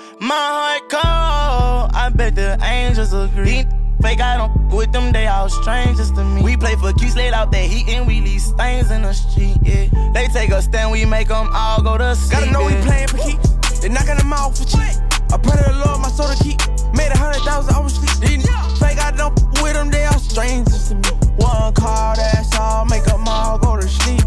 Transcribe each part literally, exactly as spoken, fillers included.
My heart cold, I bet the angels agree. Fake, I don't f with them, they all strangers to me. We play for keeps, laid out that heat and we leave stains in the street, yeah. They take a stand, we make them all go to sleep. Gotta know we playin' for keeps, they knockin' them out for cheap. I pray to the Lord, my soul to keep. Made a hundred thousand, I was sleep. These fake, I don't f with them, they all strangers to me. One call, that's all, make them all go to sleep.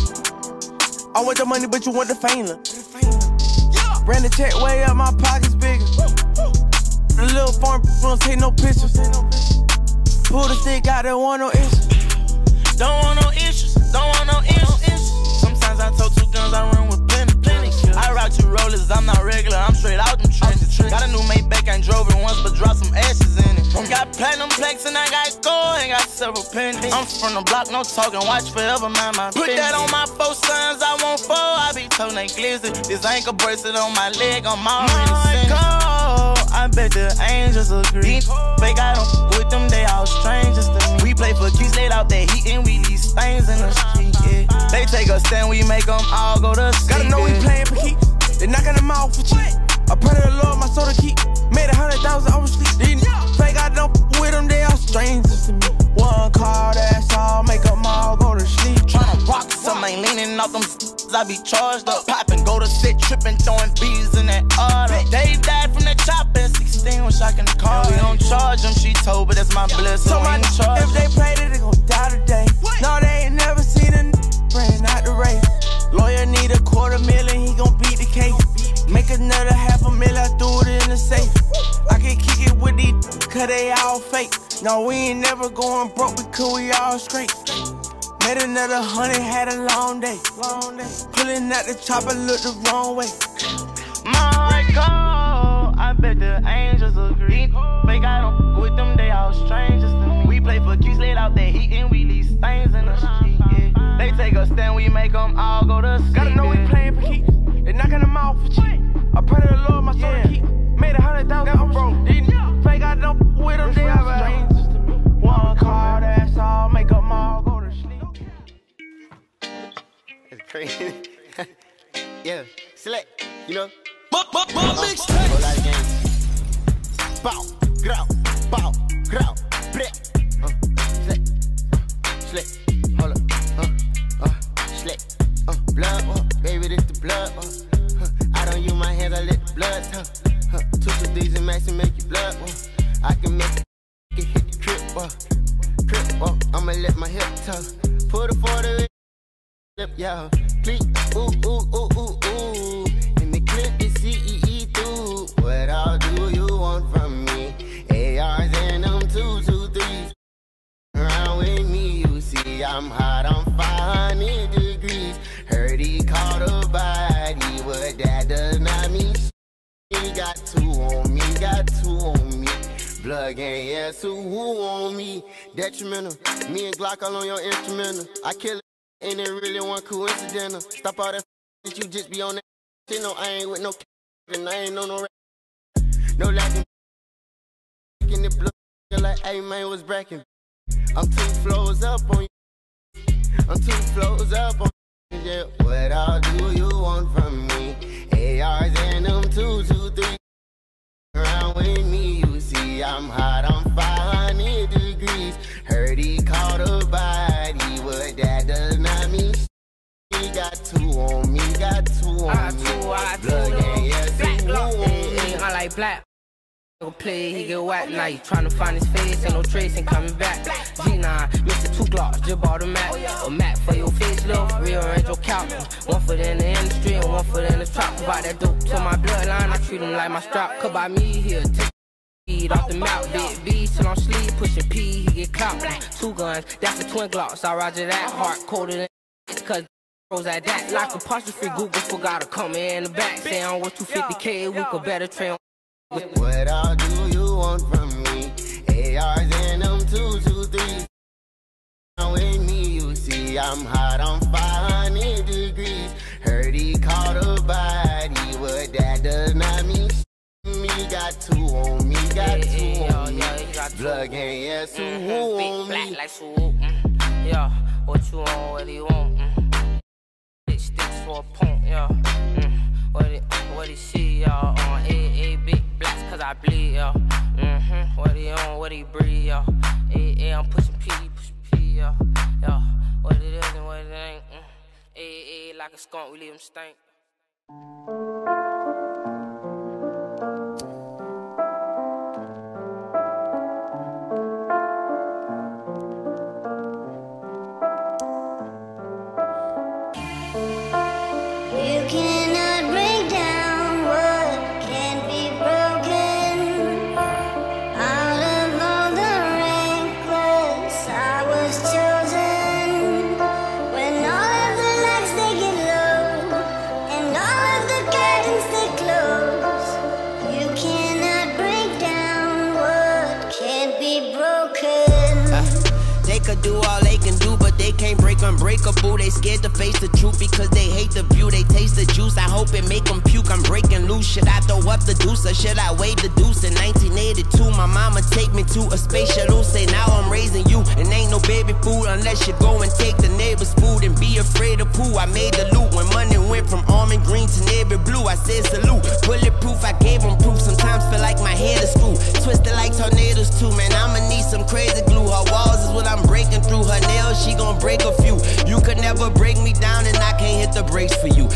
I want the money, but you want the fame. Ran the check way up, my pockets bigger. The little farm don't take no pictures. Pull the stick out, don't want no issues. Don't want no issues, don't want no issues. Sometimes I told two guns, I run with plenty, plenty. I rock two rollers, I'm not regular, I'm straight out them trenches. Got a new Maybach, I ain't drove it once, but dropped some ashes in it. Got platinum plaques and I got gold, and got several pennies. I'm from the block, no talking, watch forever, mind my Put that on my four sons, I want four, I be told they glizzy. This ankle bracelet on my leg, I'm already cold. I bet the angels agree. Fake, I don't f with them, they all strangers to me. We play for keeps, laid out that heat and we leave stains in the street, yeah. They take a stand, we make them all go to sleep. Gotta know we playin' for keeps, they knockin' them out for cheap. I pray to the Lord, my soul to keep. Made a hundred thousand, I was sleep. These fake, I don't f with them, they all strangers to me. One call, that's all, make them all go to sleep. Tryna rock some, ain't leaning off them I be charged up. Poppin', go to sit, trippin', throwing bees in that auto. Dave died from that chop at sixteen, wish I can call. We don't charge them, she told, but that's my blessing. So my charge. If they played it, they gon' die today. No, they ain't never seen a n friend out the race. Lawyer need a quarter million, he gon' beat the case. Make another half a mil, I threw it in the safe. I can kick it with these, cause they all fake. No, we ain't never going broke because we all straight. Made another hundred, had a long day. Long day. Pulling out the chopper, looked the wrong way. My heart cold, I bet the angels agree. Fake, I don't f with them, they all strangers to me. We play for keeps, laid out that heat and we leave stains in the street, yeah. They take a stand, we make them all go to sleep. Gotta know we playin' for keeps, they knockin' them out for cheap. I pray to the Lord, my soul to keep. Made a hundred thousand, I'm broke. These fake, I don't f with them, they all strangers to me. One call, that's all, make them all go to sleep. It's crazy. Yeah, select, you know. Mixtape. Whole lot of games. Bow, grow, bow, grow, bleh. Uh, select, select, hold up, uh, uh, select, uh, blood, uh, baby, this the blood, uh, uh, I don't use my hands, I let the blood, uh, uh, two to these and max and make you blood, uh, I can make it hit the trip, uh, trip, uh, I'ma let my hip tuck, put a forty in, yeah, please, ooh, ooh, ooh, ooh, ooh. In the clip, you see E E through. What all do you want from me? A Rs and them two, two, threes. Around with me, you see I'm hot, I'm five hundred degrees. Heard he caught a body, but that does not mean shit. He got two on me, got two on me. Blood gang, yeah, so who on me? Detrimental, me and Glock all on your instrumental. I kill it. Ain't it really one coincidental? Stop all that that you just be on that shit. No, I ain't with no and I ain't no no no lacking in the blood like hey man was bracking. I'm two flows up on you. I'm two flows up on you. Yeah, what all do you want from me? A Rs and them two, two, three. Around with me, you see I'm hot, I'm five hundred degrees. Heard he caught a body, but that does not mean shit. He got two on me, got two on I me. two, I two, Blood gang, yeah, two on me. I like black. Go play, he get whacked. Now you tryna find his face, ain't no trace, ain't coming back. G nine, Mister Two Glocks, just bought a Mac. A Mac for your face, look, rearrange your couch. One foot in the industry and one foot in the trap. Provide that dope to my bloodline, I treat him like my strap. Cause by me, he'll take feed off the mouth. Big V till I'm sleep, pushing P, he get clout. Two guns, that's the twin Glocks, I roger that. Heart colder than cause pros at that. Like apostrophe, Google forgot to come in the back. Say I'm worth two fifty K, we could better train. What all do you want from me? A Rs and them two, two, three. With me, you see I'm hot, I'm five hundred degrees. Heard he caught a body, but that does not mean shit. Me got two on me, got Yeah, two yeah, on yeah, me. he got two. Blood gang, yeah, so Mm-hmm. who Big on black me? like swoop. Mm. Yeah, what you want, what do you want? Mm. Big sticks for a pump, yeah. Mm. What it, what it see, y'all on A A funk, we leave them stink. You cannot break down what can't be broken. Out of all the reckless, I was chosen. When all of the lights they get low and all of the curtains they close, you cannot break down what can't be broken. Uh, they could do all they can do, but they can't break unbreakable. They scared to face the truth because they hate the view. They taste the juice, I hope it make them puke. I'm breaking loose, should I throw up the deuce or should I wave the deuce? In nineteen eighty-two, my mama take me to a space shuttle. Say now I'm raising you, and ain't no baby food unless you go and take the neighbor's food. And be afraid of poo, I made the loot. When money went from almond green to navy blue, I said salute. Bulletproof, I gave them proof. Sometimes feel like my head is screwed, twisted like tornadoes too. Man, I'ma need some crazy glue. Her walls is what I'm breaking through. Her nails, she gon' break a few. You could never break me down, and I can't hit the brakes for you.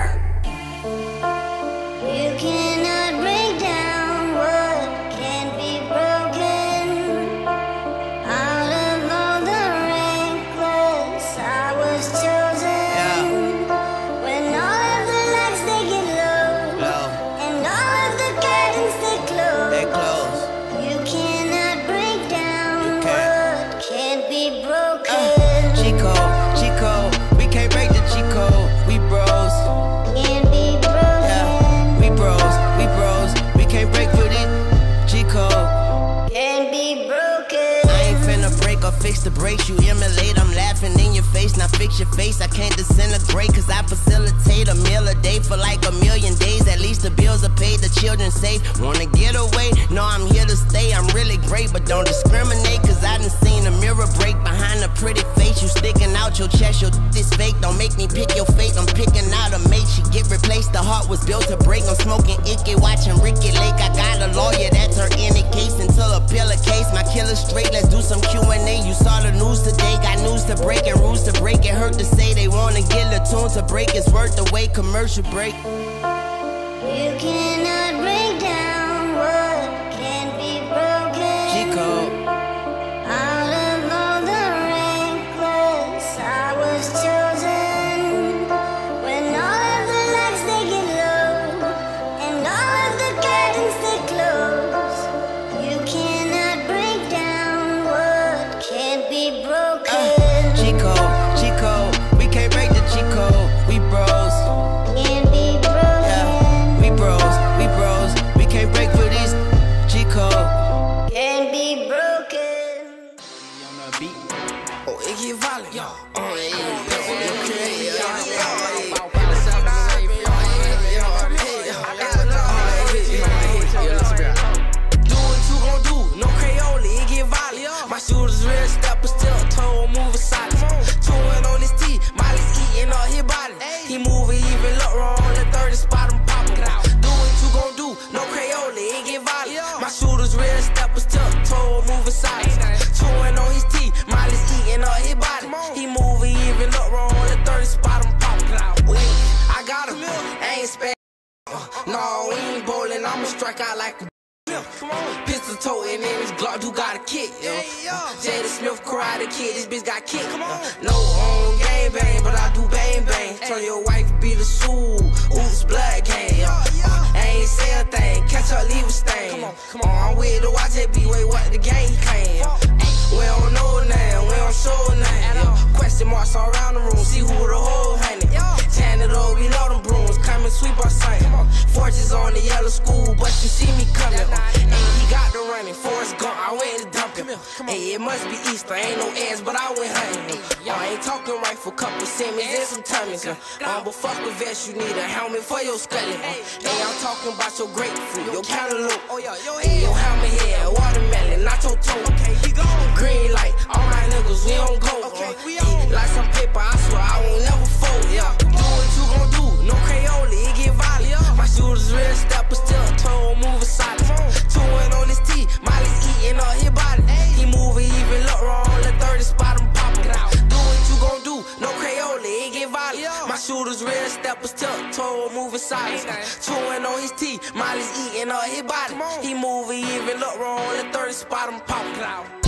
You cannot break down what can't be broken. Out of all the reckless, I was chosen. Yeah. When all of the lights they get low, Low. and all of the curtains they close, They close. you cannot break down You can't. what can't be broken. Uh, Chico, Chico, we can't break the Chico. We bros. Can't be broken. Yeah, we bros, we bros. We can't break for this Chico. Can't be broken. I ain't finna break or fix the brakes. You emulate, I'm laughing in your face. Now fix your face. I can't disintegrate, cause I facilitate a meal a day for like a million days. At least the bills are paid, the children safe. Wanna get away? No, I'm here to stay. I'm really great, but don't discriminate, cause I done seen a mirror break behind a pretty face. You sticking out your chest, your this fake. Don't make me pick your fate. I'm picking out a mate. She get replaced. The heart was built to break. I'm smoking icky, watching Ricky Lake. I got a lawyer that's her any case until a pillar case. My killer straight. Let's do some Q and A. You saw the news today. Got news to break and rules to break. It hurt to say they wanna get a tune to break. It's worth the wait. Commercial break. You cannot break down what can't be broken. Chico. Out of all the reckless, I was chosen. When all of the lights they get low and all of the curtains they close, you cannot break down what can't be broken. Uh, Chico, Chico, we can't break the Chico. We bros. Can't be broken. Yeah, we bros, we bros. We can't break for this Chico. Can't be broken. Oh, it get violent. Yo, oh, yeah, Do what you gon' do, no Crayola, it get violent. My shooters real steppers, still toe moving silent. Chewing on his teeth, Molly's eating up his body. He moving even look wrong, the thirty spot him poppin'. Do what you gon' do, no Crayola, it get violent. My shooters real steppers, still toe moving silent. Chewing on his teeth, Molly's eating up his body. He moving even look wrong, the thirty spot him poppin'. Wait, I got him, I ain't spare. No, we ain't bowling, I'ma strike out like a pistol toting in his Glock, you got a kick, yo. Jada Smith Karate Kid, this bitch got kicked. No on gang bang, but I do bang bang. Turn your wife be the soul, oops, blood gang, yo. I ain't say a thing, catch her, leave a stain. Come on, come on, I'm with the watch it be, wait, what the game claim. We don't know name, we don't show name. Question marks all around the room, see who the whole honey. Tan it up, we know them brooms, come and sweep our sight. Fortunes on the yellow school, but you see me coming. And he got the running, Forrest Gump, I went to dump him. Hey, it must be Easter, ain't no ends, but I went hunting. I ain't talking rifle, couple Simmons and some tummies. Um, but fuck a vest, you need a helmet for your scully. Hey, I'm talking about your grapefruit, your cantaloupe. Hey, your hammer head, watermelon, not your toe. Green light, all my niggas, we don't go. Hey, like some paper, I swear I won't never fold. Yeah, do what you gon' do, no Crayola, it get violent. My shooters real steppers, still toe moving silent. Chewing on his teeth, Molly's eating up his body. He moving even look wrong, the thirty spot him poppin'. Do what you gon' do, no Crayola, it get violent. My shooters real silence. Chewing on his teeth, Molly's eating up his body. He moving, even look wrong, the third spot, I'm popping out.